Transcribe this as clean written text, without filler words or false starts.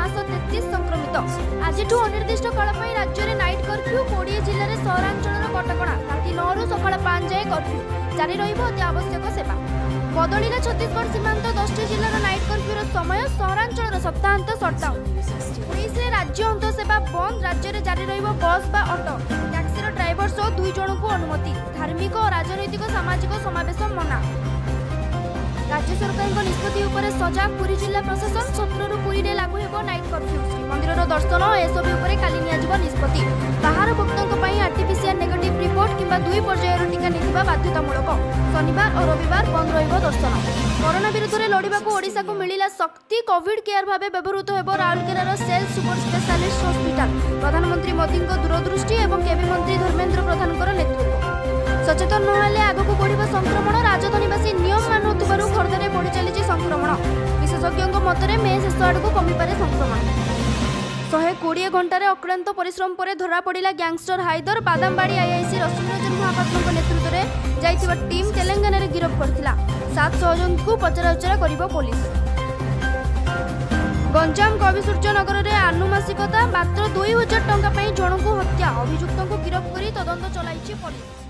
533 संक्रमित। आज अनिर्दिष्ट काल राज्य में नाइट कर्फ्यू 20 जिले में सहरांचल कटकणा राति 9 रु सकाळ 5 जाए कर्फ्यू जारी रही आवश्यक सेवा बदलिला। छत्तीसगढ़ सीमांत 10टी जिलार नाइट कर्फ्यूर समय सहरांचल सप्ताहांत सटडाउन। 19 राज्य अंतसेवा बंद। राज्य में जारी रही बस बा ऑटो टैक्सी ड्राइवर सह 2 जन को अनुमति। धार्मिक और राजनैतिक सामाजिक समावेश मना। राज्य सरकार निष्पत्ति उपरे सजाग पुरी जिला प्रशासन 17 रु पुरी लागू हेबो नाइट कर्फ्यू। श्रीमंदिर दर्शन एसबी उपरे काली नियाजिबो निष्पत्ति। बाहर भक्तों पर आरटीपीसीआर नेगेटिव रिपोर्ट किंबा 2 पर्यायर टीका निथिबा बाध्यतामूलक। शनिवार और रविवार बंद रहिबो दर्शन। कोरोना विरुद्ध में लड़ाक ओडिशा को मिला शक्ति। कोविड केयर भाव व्यवहृत हेबो राउरकेलार सेल सुपर स्पेशलिस्ट हॉस्पिटल। प्रधानमंत्री मोदी दूरदृष्टि और केबी मंत्री धर्मेंद्र प्रधान नेतृत्व। सचेतन नहेले आगक बढ़ संक्रमण। राजधानीवासी नियम मानुथिबारु खर्दरे बढ़ी चली संक्रमण। विशेषज्ञों मतरे मे शेष आड़क कमिपारे संक्रमण। 120 घंटे अक्लांत परिश्रम पर धरा पड़ा गैंगस्टर हाइदर। बादामबाड़ी आईआईसी रश्मिरंजन महापात्र नेतृत्व में जाइथिबा टीम तेलंगाना रे गिरफ करथिला। 7 सहयोगी को पचराउचरा करिबो पुलिस। गंजाम कविसूर्यनगर में आनुमासिकता मात्र 2000 टंका जणक हत्या। अभियुक्तों को गिरफ कर तदंत चलाइछि पुलिस।